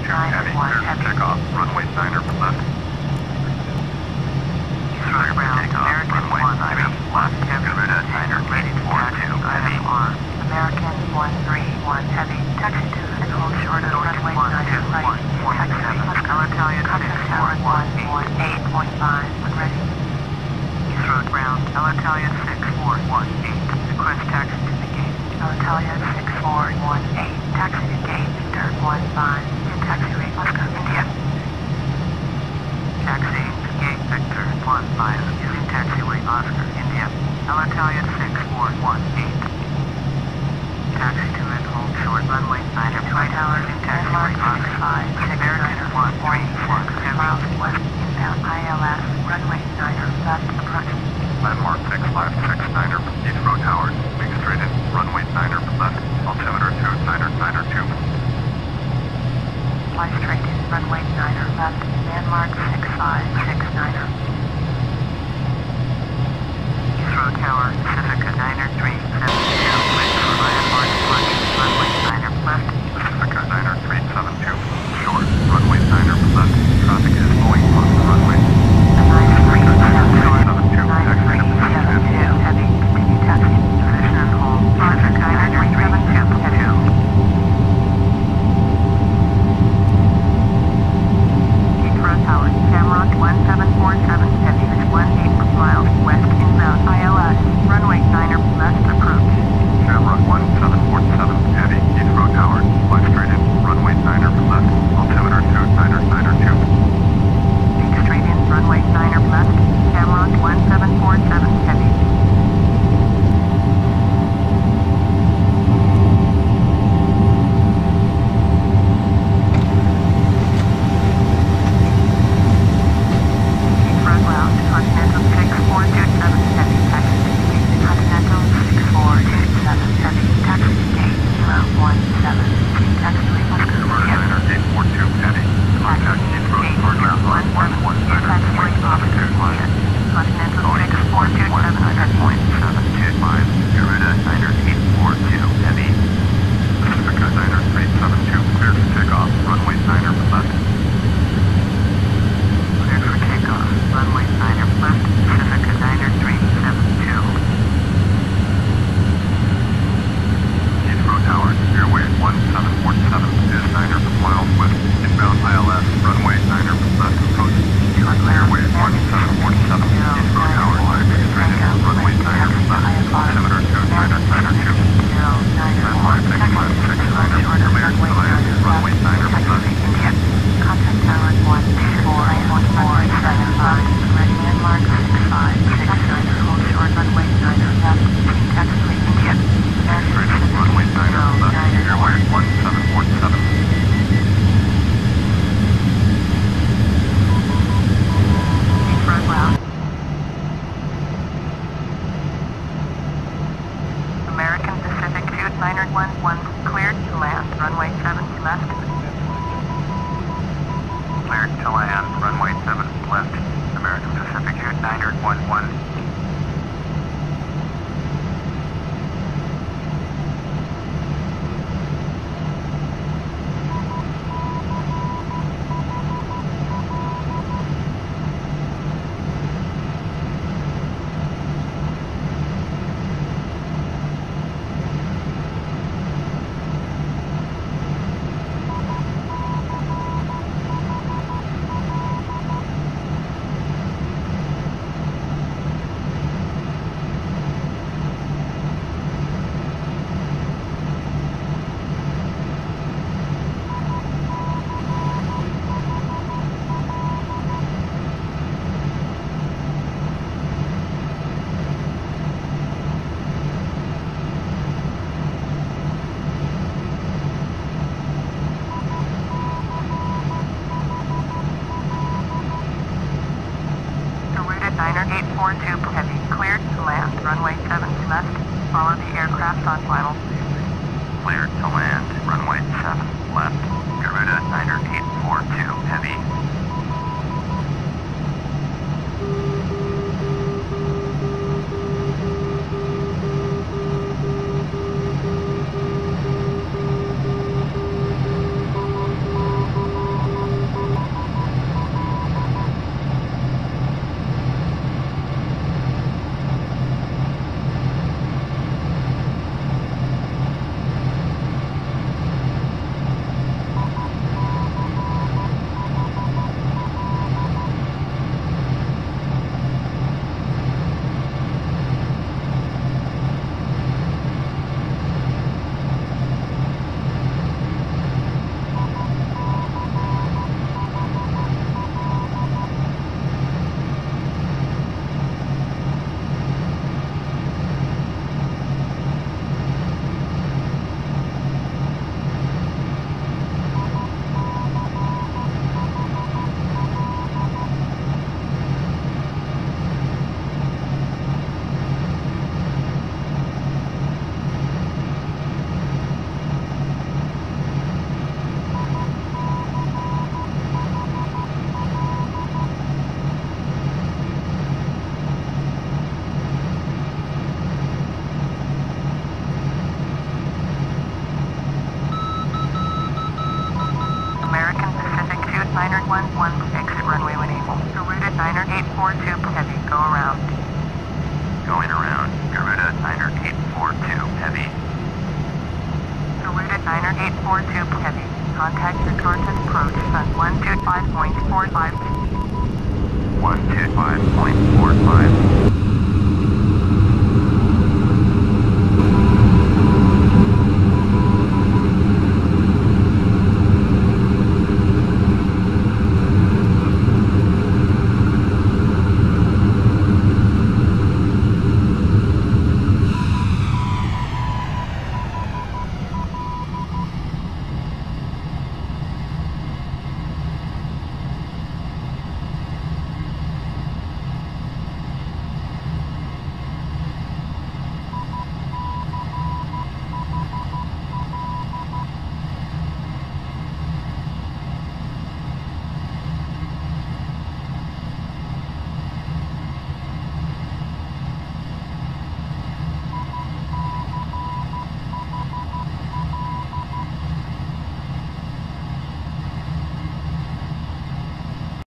Heavy, clear for takeoff. Runway 9er left. Clear for takeoff. Runway 9er left. Garuda 9er, ready to taxi. Heavy. American 131 Heavy. Taxi to and hold short of runway 9er right. Taxi. Alitalia 6418.5 when ready. Heathrow ground. Alitalia 6418. Request taxi to the gate. Alitalia 6418. Taxi to gate. Dirt 15. Taxiway Oscar, India. Taxiing to gate Victor 15. Using taxiway Oscar, India. Alitalia 6418. Taxi to and hold short runway 9er Twin Towers using taxiway Oscar. American 131 miles west inbound ILS runway 9er left approach. Landmark 6569er Heathrow Tower. Wing straight in. Runway 9er left. Altimeter 29er 2. Fly straight in runway 9er left. Landmark 6569er. Heathrow Tower Pacifica 9er 372. Wait for landmark approach. Runway 9er left. Pacifica 9er 372. Short. Runway 9er left. Traffic is flowing on the runway. Pacifica 9er 372. Taxi to position and hold. Heavy. Continue taxi. Position and hold. Pacifica 9er 372. Tower, Shamrock 1747 Heavy is 18 miles west inbound ILS, runway 9er left approach. Shamrock 1747 Heavy, Heathrow Tower, fly straight in, runway 9er left, altimeter 29er 2. Take straight in, runway 9er left, Shamrock 1747 Heavy. Continental 6427 Heavy, taxi to gate. Continental 6427 Heavy, taxi to gate 017. Taxiway Oscar, India. 9er 842 Heavy, contact Heathrow departure on 119er. Taxiway Oscar, India. Continental 6427 Heavy. 725 Garuda 9er 842 Heavy. Pacifica 9er 372 clear for takeoff. Runway 9er left. Cleared for takeoff. Runway 9er left. Pacifica 9er 372. Heathrow Tower, airway 1747 is 9er miles west. Inbound ILS, runway 9er left approach. Airway 1747, Heathrow Tower, line straight in, runway 9er left. Altimeter 29er 2. Landmark 6569er, American Alliance, runway 9er left. India. Contact Tower 12475, ready landmark 6569er, hold short runway 9er left, using taxiway India. Straight in, runway 9er left, airway 1747. Heathrow ground. American Pacific 2911, cleared to land, runway 7 left. Cleared to land, runway 7 left. American Pacific 2911. Niner 11, exit runway when able. Garuda Niner 842 Heavy, go around. Going around. Garuda Niner 842 Heavy. Garuda Niner 842 Heavy. Contact your source and approach sun 125.45. 125.45.